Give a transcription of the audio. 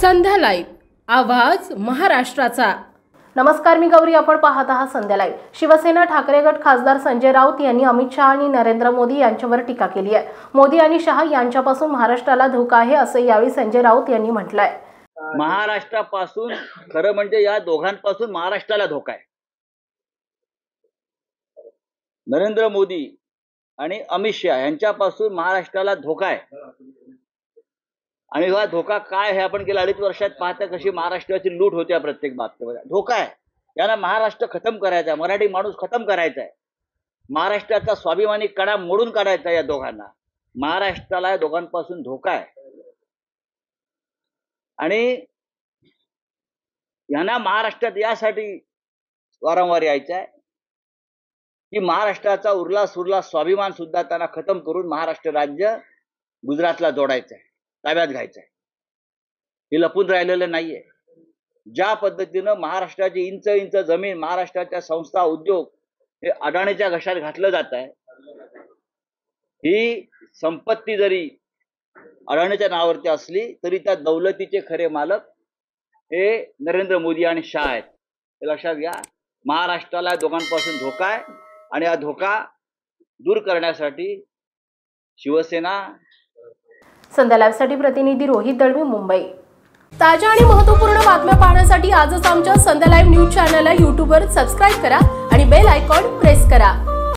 संध्या live, आवाज महाराष्ट्राचा। नमस्कार, मी गौरी, आपण पाहत आहात संध्या लाईव्ह। शिवसेना ठाकरे गट खासदार संजय राऊत यांनी अमित शहा आणि नरेंद्र मोदी यांच्यावर टीका केली आहे। मोदी आणि शहा यांच्यापासून महाराष्ट्राला धोका आहे असे यावेळी संजय राऊत यांनी म्हटलं आहे। महाराष्ट्रापासून खरं म्हणजे या दोघांपासून महाराष्ट्राला धोका आहे। नरेंद्र मोदी आणि अमित शहा यांच्यापासून महाराष्ट्राला धोका आहे। आणि हा धोका काय हे आपण गेल्या 2.5 वर्षात पाहता कशी महाराष्ट्राची लूट होत्या प्रत्येक बाबतीमध्ये। धोका आहे, यांना महाराष्ट्र खतम करायचा आहे, मराठी माणूस खतम करायचा आहे, महाराष्ट्राचा स्वाभिमानी कडा मोडून काढायचा या दोघांना। महाराष्ट्राला या दोघांपासून धोका आहे आणि यांना महाराष्ट्रात यासाठी वारंवार यायचं आहे की महाराष्ट्राचा उरला सुरला स्वाभिमान सुद्धा त्यांना खतम करून महाराष्ट्र राज्य गुजरातला जोडायचं आहे, ताब्यात घ्यायचं आहे। हे लपून राहिलेलं नाहीये। ज्या पद्धतीनं महाराष्ट्राची इंच इंच जमीन, महाराष्ट्राच्या संस्था, उद्योग हे अडाणीच्या घशात घातलं जात आहे, ही संपत्ती जरी अडाणीच्या नावावरती असली तरी त्या दौलतीचे खरे मालक हे नरेंद्र मोदी आणि शहा आहेत, हे लक्षात घ्या। महाराष्ट्राला दोघांपासून धोका आहे आणि हा धोका दूर करण्यासाठी शिवसेना। संध्या लाईव्हसाठी प्रतिनिधी रोहित दळवी, मुंबई। ताज्या आणि महत्त्वपूर्ण बातम्या पाहण्यासाठी आजच आमच्या संध्या लाईव्ह न्यूज चॅनलला YouTube वर सबस्क्राइब करा आणि बेल आयकॉन प्रेस करा।